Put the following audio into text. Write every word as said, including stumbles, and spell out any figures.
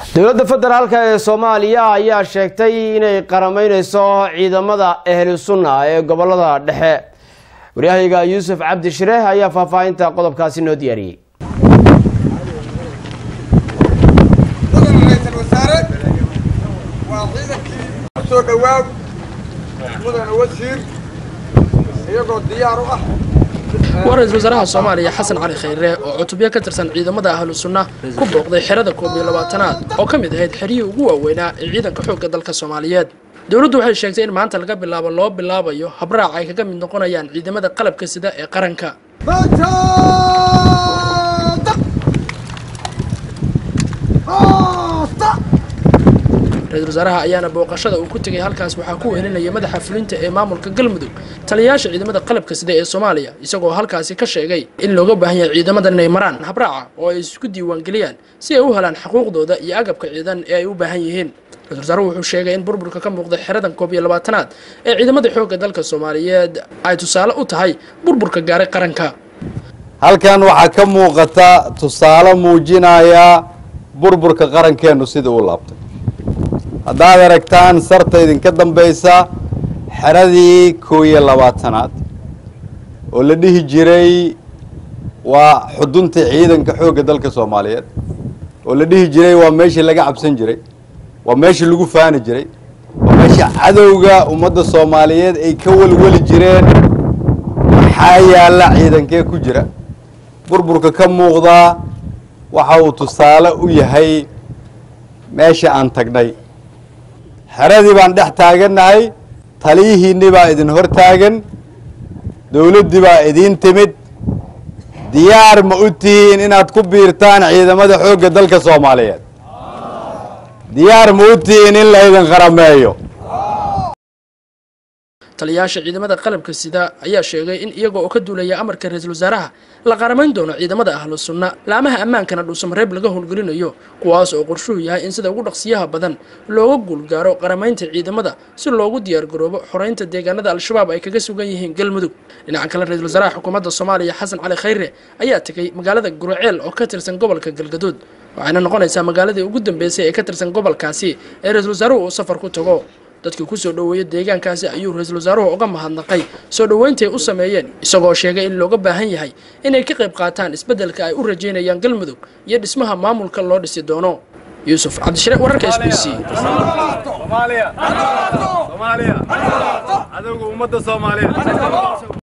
dowladda federaalka ee Soomaaliya ayaa sheegtay inay qarameynayso ciidamada ahlu sunna ee gobolada dhexe. Wariyahayga Yuusuf Cabdi Shire ayaa faahfaahinta qodobkaasi noo diyaariyay. ورئيس وزراء الصومالية حسن علي خيره oo cutubyo ka tirsan ciidamada ahlu sunna ku booqday xerada koob iyo labaatanaad oo kamid ahayd xeriyii ugu waaweynaa ee ciidanka xoogga dalka Soomaaliyeed. Dawladdu waxay sheegtay in maanta laga bilaabo loo bilaabayo habraac ay kaga mid noqonayaan ciidamada qalabka sida ee qaranka. رئيس وزراء ayaana booqashada uu ku tagay halkaas waxa ku wehelinaya madaxa fulinta ee maamulka Galmudug taliyaasha ciidamada qalabka sida ee Soomaaliya isagoo halkaas ka sheegay in looga baahan yahay ciidamadan inay maraan habraaca oo ay isku diiwaan galiyaan si ay u helaan xuquuqdooda iyo agabka ciidan ee ay u baahan yihiin. رئيس وزراء wuxuu sheegay in burburka ka muuqda xeradan koob iyo labaatanaad ee ciidamada xoogga dalka Soomaaliyeed ay tusaale u tahay burburka gaaray qaranka. halkan waxa ka muuqata tusaale muujinaya burburka qarankeenu sida uu laabtay. haddaad aragtaan sarta idinka dambaysa xeradii koob iyo labaatanaad oo la dhihi jiray waa xudunta ciidanka xoogga dalka Soomaaliyeed oo la dhihi jiray waa meeshii laga cabsan jiray waa meeshii lagu faani jiray waa meeshii cadowga ummadda Soomaaliyeed ay ka walwali jireen maxaa yaala ciidankee ku jira. burburka ka muuqda waxa uu tusaale u yahay meesha aan tagnay. xeradii baan dhex taaganahay taliyihiinii baa idin hor taagan dawladdii baa idin timid diyaar ma u tihiin inaad ku biirtaan ciidamada xoogga dalka Soomaaliyeed diyaar ma u tihiin in la idin qarameeyo. taliyaasha ciidamada qalabka sida ayaa sheegay in iyagoo ka duulaya amarka ra'iisul wasaaraha la qarameyn doono ciidamada ahlu sunna laamaha ammaankana dhuusam reeb laga howlgelinayo kuwaas oo qorshuhu yahay in sida ugu dhaqsiyaha badan looga guul gaaro qarameynta ciidamada si loogu diyaar garoobo xoreynta deegaanada al-shabaab ay kaga sugan yihiin Galmudug. dhinaca kale ra'iisul wasaaraha xukuumadda Soomaaliya Xasan Cali Khayre ayaa tagay magaalada Gurceel oo ka tirsan gobolka Galgaduud waxayna noqonaysaa magaaladii ugu dambeysay ee ka tirsan gobolkaasi ee ra'iisul wasaaruhu uu safar ku tago. dadkii ku soo dhaweeyay deegaankaasi ayuu ra'iisul wasaaruhu uga mahadnaqay soo dhaweynta ay u sameeyeen isagoo sheegay in looga baahan yahay inay ka qayb qaataan isbedelka ay u rajeynayaan Galmudug iyo dhismaha maamulka loo dhisi doono. Yuusuf Cabdi Shire wararka S B C Soomaaliya Soomaaliya adawga ummadda Soomaaliyeed